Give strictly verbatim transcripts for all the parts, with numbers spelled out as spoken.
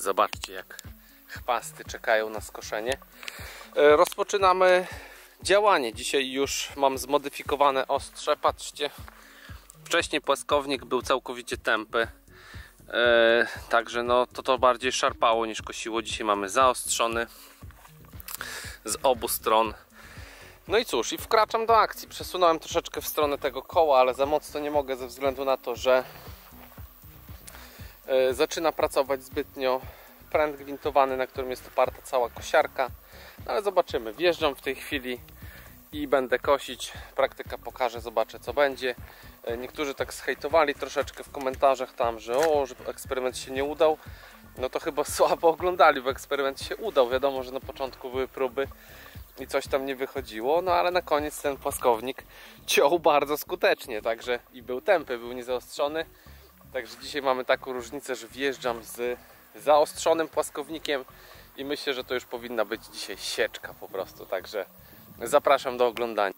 Zobaczcie, jak chwasty czekają na skoszenie. Rozpoczynamy działanie. Dzisiaj już mam zmodyfikowane ostrze. Patrzcie, wcześniej płaskownik był całkowicie tępy, e, także no to to bardziej szarpało niż kosiło. Dzisiaj mamy zaostrzony z obu stron. No i cóż, i wkraczam do akcji. Przesunąłem troszeczkę w stronę tego koła, ale za mocno nie mogę ze względu na to, że e, zaczyna pracować zbytnio pręt gwintowany, na którym jest oparta cała kosiarka. No ale zobaczymy. Wjeżdżam w tej chwili i będę kosić. Praktyka pokaże, zobaczę co będzie. Niektórzy tak zhejtowali troszeczkę w komentarzach tam, że o, że eksperyment się nie udał. No to chyba słabo oglądali, bo eksperyment się udał. Wiadomo, że na początku były próby i coś tam nie wychodziło, no ale na koniec ten płaskownik ciął bardzo skutecznie, także i był tępy, był niezaostrzony. Także dzisiaj mamy taką różnicę, że wjeżdżam z zaostrzonym płaskownikiem i myślę, że to już powinna być dzisiaj sieczka po prostu, także zapraszam do oglądania.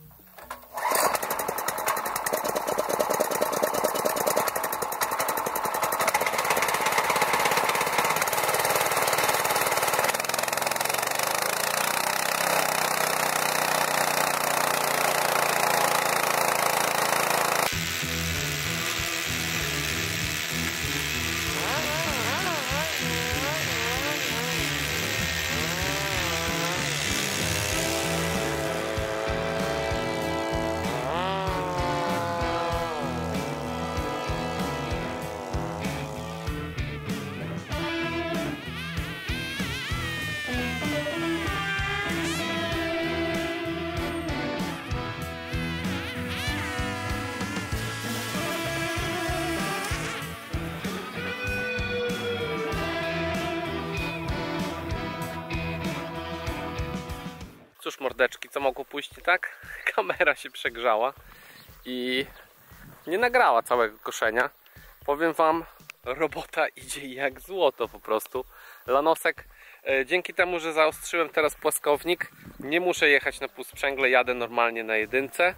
Cóż mordeczki, co mogło pójść nie tak? Kamera się przegrzała i nie nagrała całego koszenia. Powiem wam, robota idzie jak złoto po prostu. Lanosek, e, dzięki temu, że zaostrzyłem teraz płaskownik, nie muszę jechać na półsprzęgle, jadę normalnie na jedynce.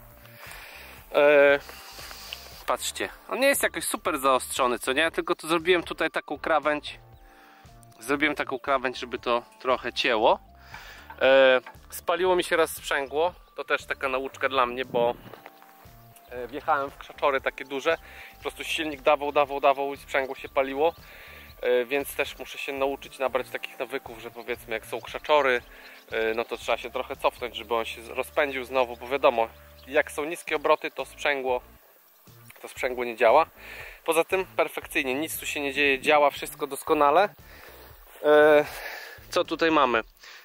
E, patrzcie, on nie jest jakoś super zaostrzony, co nie? Tylko tu zrobiłem tutaj taką krawędź. Zrobiłem taką krawędź, żeby to trochę cięło. E, spaliło mi się raz sprzęgło, to też taka nauczka dla mnie, bo e, wjechałem w krzaczory takie duże, po prostu silnik dawał, dawał, dawał i sprzęgło się paliło, e, więc też muszę się nauczyć nabrać takich nawyków, że powiedzmy jak są krzaczory, e, no to trzeba się trochę cofnąć, żeby on się rozpędził znowu, bo wiadomo, jak są niskie obroty, to sprzęgło, to sprzęgło nie działa. Poza tym perfekcyjnie, nic tu się nie dzieje, działa wszystko doskonale. E, co tutaj mamy?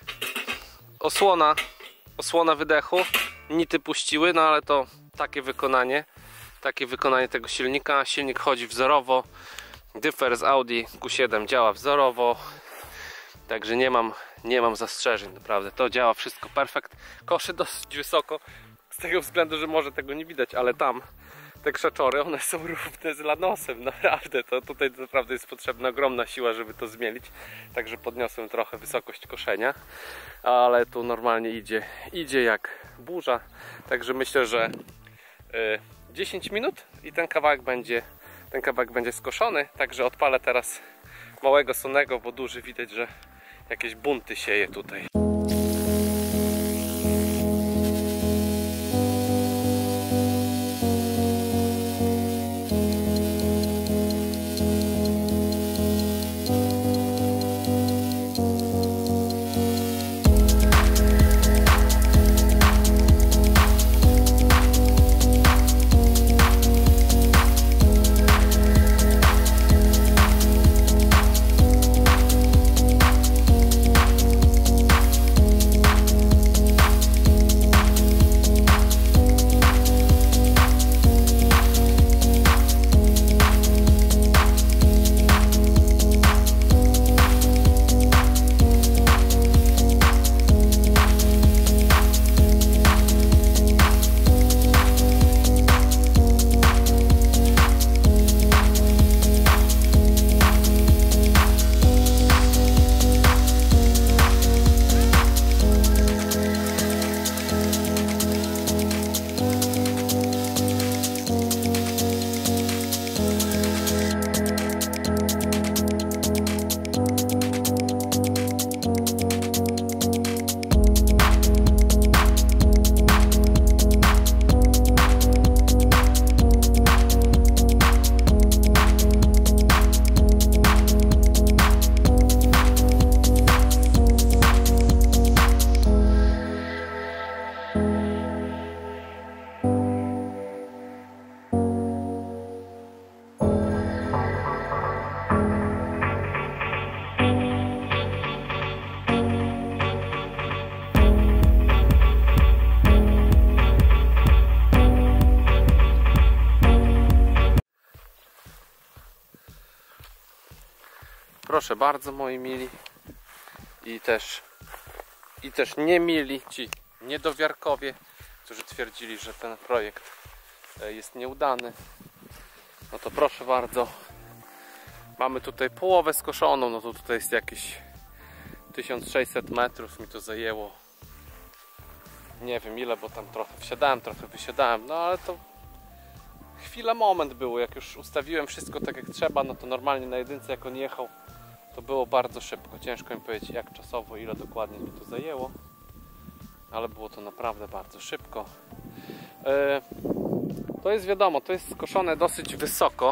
Osłona, osłona wydechu, nity puściły, no ale to takie wykonanie, takie wykonanie tego silnika. Silnik chodzi wzorowo, dyfer z Audi Q siedem działa wzorowo, także nie mam, nie mam zastrzeżeń, naprawdę to działa wszystko perfekt. Koszy dosyć wysoko, z tego względu, że może tego nie widać, ale tam te krzaczory, one są równe z lanosem, naprawdę, to tutaj naprawdę jest potrzebna ogromna siła, żeby to zmielić, także podniosłem trochę wysokość koszenia, ale tu normalnie idzie, idzie jak burza, także myślę, że y, dziesięć minut i ten kawałek będzie, ten kawałek będzie skoszony, także odpalę teraz małego Sonego, bo duży widać, że jakieś bunty sieje tutaj. proszę bardzo, moi mili. I też, i też nie mili ci niedowiarkowie, którzy twierdzili, że ten projekt jest nieudany. No to proszę bardzo. Mamy tutaj połowę skoszoną. No to tutaj jest jakieś tysiąc sześćset metrów. Mi to zajęło. Nie wiem ile, bo tam trochę wsiadałem, trochę wysiadałem. No ale to chwila, moment było. Jak już ustawiłem wszystko tak jak trzeba, no to normalnie na jedynce jak on jechał, to było bardzo szybko. Ciężko mi powiedzieć jak czasowo, ile dokładnie mi to zajęło. Ale było to naprawdę bardzo szybko. Yy, to jest wiadomo, to jest skoszone dosyć wysoko.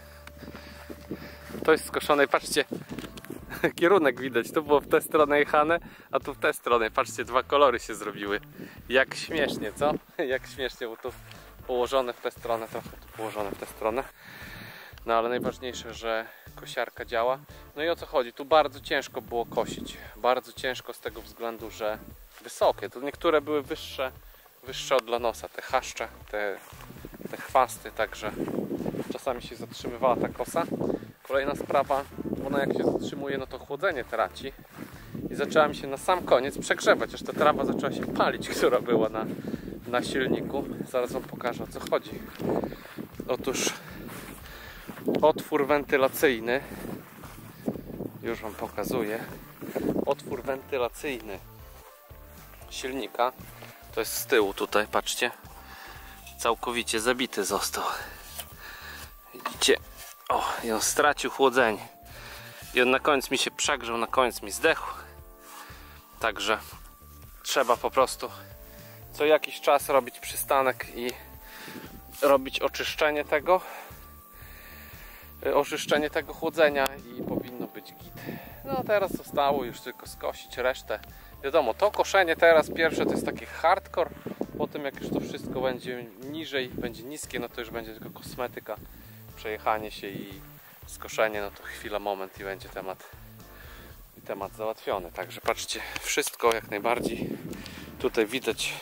To jest skoszone i patrzcie, kierunek widać. Tu było w tę stronę jechane, a tu w tę stronę. Patrzcie, dwa kolory się zrobiły. Jak śmiesznie, co? Jak śmiesznie, bo tu położone w tę stronę, trochę tu położone w tę stronę. No ale najważniejsze, że kosiarka działa. No i o co chodzi? Tu bardzo ciężko było kosić. Bardzo ciężko z tego względu, że wysokie. Tu niektóre były wyższe, wyższe od lanosa. Te chaszcze, te, te chwasty, także czasami się zatrzymywała ta kosa. Kolejna sprawa, ona jak się zatrzymuje, no to chłodzenie traci. I zaczęła mi się na sam koniec przegrzewać, aż ta trawa zaczęła się palić, która była na, na silniku. Zaraz wam pokażę, o co chodzi. Otóż otwór wentylacyjny, już wam pokazuję, otwór wentylacyjny silnika, to jest z tyłu tutaj, patrzcie, całkowicie zabity został. Widzicie? O, i on stracił chłodzenie. I on na koniec mi się przegrzał, na koniec mi zdechł. Także trzeba po prostu co jakiś czas robić przystanek i robić oczyszczenie tego. Oczyszczenie tego chłodzenia i powinno być git. No teraz zostało już tylko skosić resztę. Wiadomo, to koszenie teraz pierwsze to jest taki hardcore. Potem jak już to wszystko będzie niżej, będzie niskie, no to już będzie tylko kosmetyka. Przejechanie się i skoszenie, no to chwila, moment i będzie temat i temat załatwiony. Także patrzcie, wszystko jak najbardziej. Tutaj widać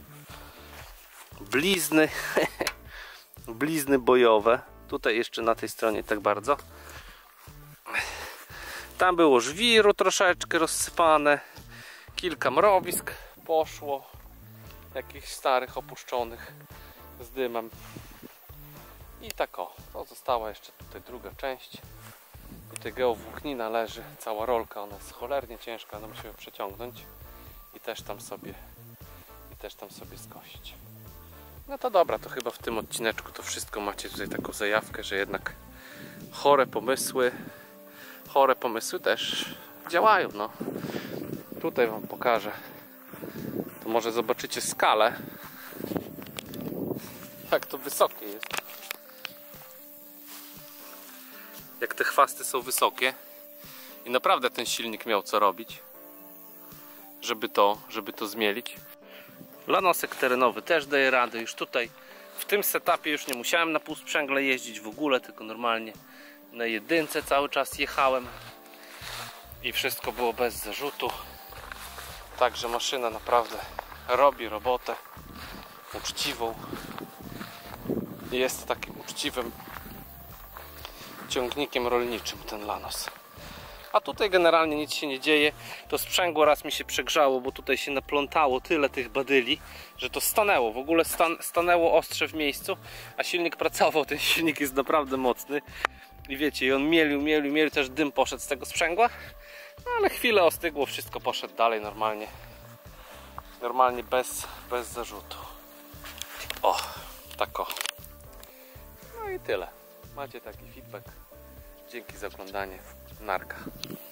blizny blizny bojowe. Tutaj jeszcze na tej stronie tak bardzo. Tam było żwiru troszeczkę rozsypane. Kilka mrowisk poszło. Jakichś starych, opuszczonych z dymem. I tak o, to została jeszcze tutaj druga część. Tutaj geowłóknina leży, cała rolka, ona jest cholernie ciężka, no musimy przeciągnąć i też tam sobie i też tam sobie skosić. No to dobra, to chyba w tym odcineczku to wszystko. Macie tutaj taką zajawkę, że jednak chore pomysły chore pomysły też działają, no. Tutaj wam pokażę, to może zobaczycie skalę, jak to wysokie jest. Jak te chwasty są wysokie i naprawdę ten silnik miał co robić, żeby to, żeby to zmielić. Lanosek terenowy też daje radę. Już tutaj w tym setupie już nie musiałem na półsprzęgle jeździć w ogóle, tylko normalnie na jedynce cały czas jechałem i wszystko było bez zarzutu. Także maszyna naprawdę robi robotę uczciwą. Jest takim uczciwym ciągnikiem rolniczym ten Lanos. A tutaj generalnie nic się nie dzieje. To sprzęgło raz mi się przegrzało, bo tutaj się naplątało tyle tych badyli, że to stanęło. W ogóle stan stanęło ostrze w miejscu, a silnik pracował. Ten silnik jest naprawdę mocny. I wiecie, i on mielił, mielił, mielił, też dym poszedł z tego sprzęgła. No, ale chwilę ostygło, wszystko poszedł dalej normalnie. Normalnie bez, bez zarzutu. O, tak o. No i tyle. Macie taki feedback. Dzięki za oglądanie. Narka.